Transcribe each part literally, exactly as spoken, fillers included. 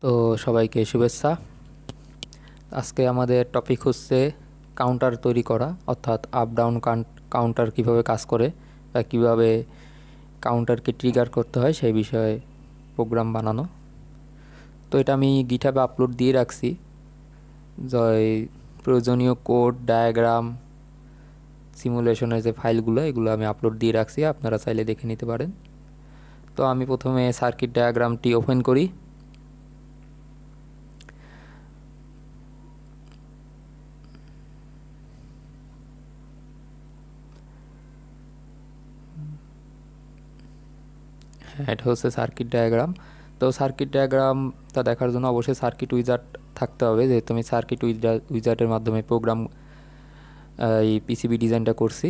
তো সবাইকে শুভেচ্ছা। আজকে আমাদের টপিক হচ্ছে কাউন্টার তৈরি করা, অর্থাৎ আপ ডাউন কাউন্টার কিভাবে কাজ করে বা কীভাবে কাউন্টারকে ট্রিগার করতে হয় সেই বিষয়ে প্রোগ্রাম বানানো। তো এটা আমি গিটহাবে আপলোড দিয়ে রাখছি, যে প্রয়োজনীয় কোড, ডায়াগ্রাম, সিমুলেশনের যে ফাইলগুলো এগুলো আমি আপলোড দিয়ে রাখছি, আপনারা চাইলে দেখে নিতে পারেন। তো আমি প্রথমে সার্কিট ডায়াগ্রামটি ওপেন করি। হ্যাঁ, এটা হচ্ছে সার্কিট ডায়াগ্রাম। তো সার্কিট ডায়াগ্রামটা দেখার জন্য অবশ্যই সার্কিট উইজার্ড থাকতে হবে, যেহেতু আমি সার্কিট উইজার্ডের মাধ্যমে প্রোগ্রাম এই পিসিবি ডিজাইনটা করছি।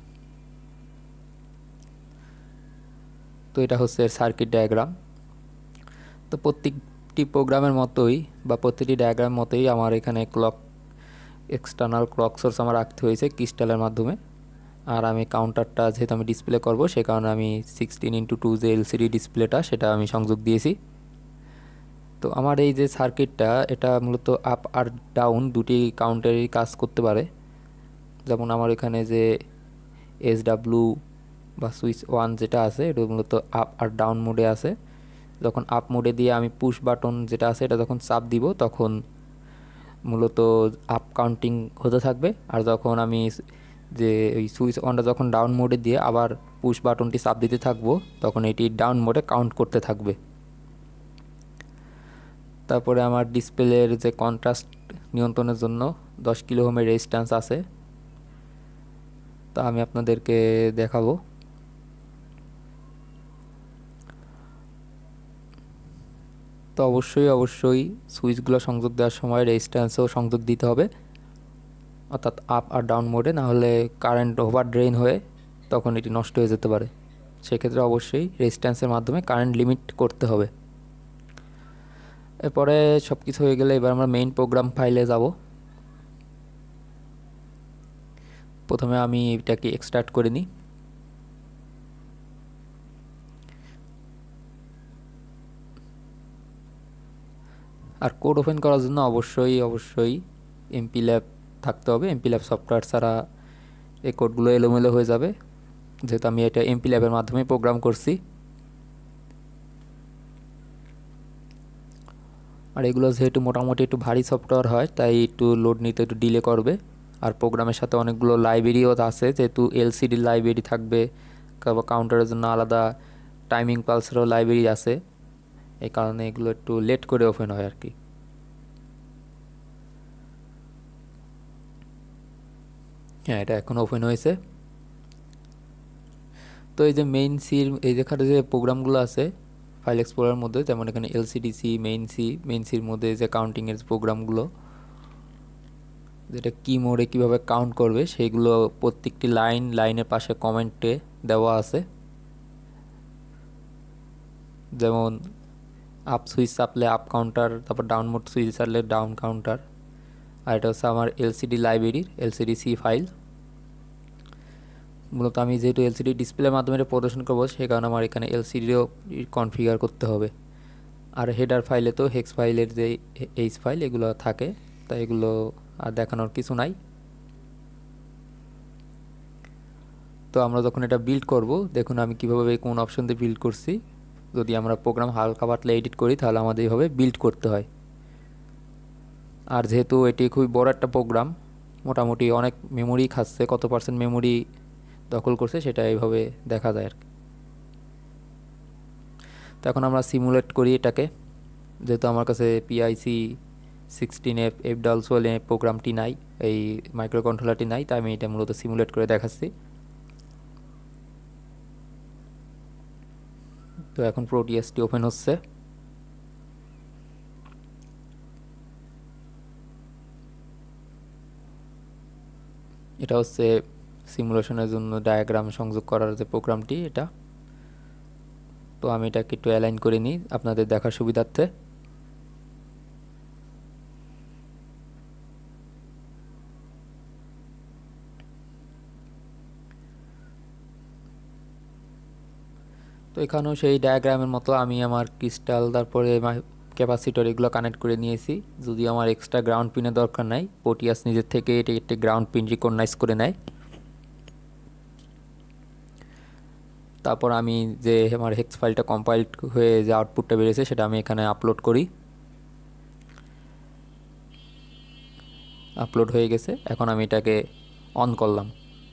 তো এটা হচ্ছে সার্কিট ডায়াগ্রাম। তো প্রত্যেকটি প্রোগ্রামের মতোই বা প্রতিটি ডায়াগ্রাম মতোই আমার এখানে ক্লক, এক্সটার্নাল ক্লক সোর্স আমার রাখতে হয়েছে ক্রিস্টালের মাধ্যমে। আর আমি কাউন্টারটা যেহেতু আমি ডিসপ্লে করব, সে কারণে আমি সিক্সটিন ইন্টু টু যে এলসিডি ডিসপ্লেটা সেটা আমি সংযোগ দিয়েছি। তো আমার এই যে সার্কিটটা, এটা মূলত আপ আর ডাউন দুটি কাউন্টারই কাজ করতে পারে। যেমন আমার এখানে যে এস ডাব্লু বা সুইচ ওয়ান যেটা আছে, এটা মূলত আপ আর ডাউন মোডে আছে। যখন আপ মোডে দিয়ে আমি পুশ বাটন যেটা আছে এটা যখন চাপ দিব, তখন মূলত আপ কাউন্টিং হতে থাকবে। আর যখন আমি যে ওই সুইচ অনটা যখন ডাউন মোডে দিয়ে আবার পুশ বাটনটি চাপ দিতে থাকবো, তখন এটি ডাউন মোডে কাউন্ট করতে থাকবে। তারপরে আমার ডিসপ্লের যে কন্ট্রাস্ট নিয়ন্ত্রণের জন্য দশ কিলো ওহমের রেজিস্ট্যান্স আছে, তা আমি আপনাদেরকে দেখাবো। তো অবশ্যই অবশ্যই সুইচগুলো সংযোগ দেওয়ার সময় রেজিস্ট্যান্সও সংযোগ দিতে হবে, অর্থাৎ আপ আর ডাউন মোডে, না হলে কারেন্ট ওভার ড্রেন হয়ে তখন এটি নষ্ট হয়ে যেতে পারে। সেক্ষেত্রে অবশ্যই রেজিস্ট্যান্সের মাধ্যমে কারেন্ট লিমিট করতে হবে। এরপরে সব কিছু হয়ে গেলে এবার আমরা মেইন প্রোগ্রাম ফাইলে যাব। প্রথমে আমি এটাকে এক্সট্রাক্ট করে নিই। আর কোড ওপেন করার জন্য অবশ্যই অবশ্যই এমপি ল্যাব থাকতে হবে। এমপি ল্যাব সফটওয়্যার ছাড়া এই কোডগুলো এলোমেলো হয়ে যাবে, যেহেতু আমি এটা এমপি ল্যাবের মাধ্যমে প্রোগ্রাম করছি। আর এগুলো যেহেতু মোটামুটি একটু ভারী সফটওয়্যার হয়, তাই একটু লোড নিতে একটু ডিলে করবে। আর প্রোগ্রামের সাথে অনেকগুলো লাইব্রেরিও আছে, যেহেতু এলসিডি লাইব্রেরি থাকবে, কাউন্টারের জন্য আলাদা টাইমিং পালসেরও লাইব্রেরি আছে, এই কারণে এগুলো একটু লেট করে ওপেন হয় আর কি। হ্যাঁ, এটা এখন ওপেন হয়েছে। তো এই যে মেইন সির এই যেখানে যে প্রোগ্রামগুলো আছে ফাইল এক্সপ্লোরারের মধ্যে, যেমন এখানে এলসিডিসি, মেইন সি, মেইন সির মধ্যে যে কাউন্টিংয়ের প্রোগ্রামগুলো, যেটা কি মোডে কীভাবে কাউন্ট করবে সেইগুলো প্রত্যেকটি লাইন লাইনের পাশে কমেন্টে দেওয়া আছে। যেমন আপ সুইচ চাপলে আপ কাউন্টার, তারপর ডাউন মোড সুইচ চাপলে ডাউন কাউন্টার। আর এটা হচ্ছে আমার এলসিডি লাইব্রেরির এলসিডি সি ফাইল। মূলত আমি যেহেতু এলসিডি ডিসপ্লের মাধ্যমে প্রদর্শন করবো, সেই কারণে আমার এখানে এলসিডিও কনফিগার করতে হবে। আর হেডার ফাইলে তো হেক্স ফাইলের যে এইচ ফাইল এগুলো থাকে, তাই এগুলো আর দেখানোর কিছু নাই। তো আমরা যখন এটা বিল্ড করব, দেখুন আমি কীভাবে কোন অপশন দিয়ে বিল্ড করছি। যদি আমরা প্রোগ্রাম হালকা পাতলা এডিট করি, তাহলে আমাদের এইভাবে বিল্ড করতে হয়। আর যেহেতু এটি খুবই বড় একটা প্রোগ্রাম, মোটামুটি অনেক মেমোরি খাচ্ছে, কত পার্সেন্ট মেমোরি দখল করছে সেটা এইভাবে দেখা যায় আর কি। তো এখন আমরা সিমুলেট করি এটাকে। যেহেতু আমার কাছে পিআইসি সিক্সটিন এফ এফ ডালসোল এ প্রোগ্রামটি নাই, এই মাইক্রো কন্ট্রোলারটি নাই, তাই আমি এটা মূলত সিমুলেট করে দেখাচ্ছি। তো এখন প্রোটিএসটি ওপেন হচ্ছে। এটা হচ্ছে সিমুলেশনের জন্য ডায়াগ্রাম সংযোগ করার যে প্রোগ্রামটি এটা। তো আমি এটাকে একটু অ্যালাইন করে নিই আপনাদের দেখার সুবিধার্থে। তো এখানেও সেই ডায়াগ্রামের মতো আমি আমার ক্রিস্টাল, তারপরে ক্যাপাসিটর এগুলো কানেক্ট করে নিয়েছি। যদি আমার এক্সট্রা গ্রাউন্ড পিনের দরকার নাই, পোটিয়াস নিজের থেকে এটি একটি গ্রাউন্ড পিন রিকগনাইজ করে নেয়। তারপর আমি যে আমার হেক্স ফাইলটা কম্পাইল হয়ে যে আউটপুটটা বেরিয়েছে সেটা আমি এখানে আপলোড করি। আপলোড হয়ে গেছে। এখন আমি এটাকে অন করলাম,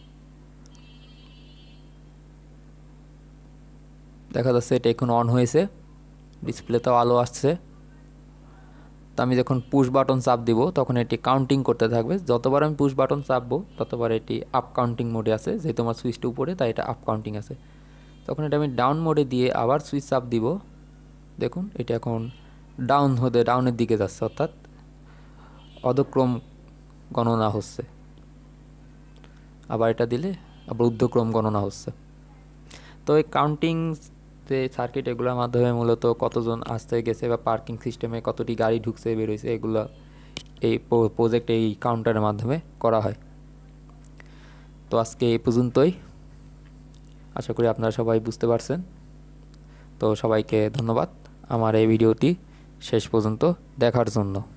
দেখা যাচ্ছে এটা এখন অন হয়েছে, ডিসপ্লেতেও আলো আসছে। তো আমি যখন পুশ বাটন চাপ দিব তখন এটি কাউন্টিং করতে থাকবে। যতবার আমি পুশ বাটন চাপবো ততবার এটি আপ কাউন্টিং মোডে আছে, যেহেতু আমার সুইচটা উপরে তাই এটা আপ কাউন্টিং আছে। তখন এটা আমি ডাউন মোডে দিয়ে আবার সুইচ চাপ দিব, দেখুন এটা এখন ডাউন হতে ডাউনের দিকে যাচ্ছে, অর্থাৎ অধক্রম গণনা হচ্ছে। আবার এটা দিলে আবার ঊর্ধ্বক্রম গণনা হচ্ছে। তো এই কাউন্টিং যে সার্কিট এগুলোর মাধ্যমে মূলত কতজন আসতে গেছে বা পার্কিং সিস্টেমে কতটি গাড়ি ঢুকছে বেরোইছে এগুলো এই প্রজেক্ট এই কাউন্টারের মাধ্যমে করা হয়। তো আজকে এই পর্যন্তই, আশা করি আপনারা সবাই বুঝতে পারছেন। তো সবাইকে ধন্যবাদ আমার এই ভিডিওটি শেষ পর্যন্ত দেখার জন্য।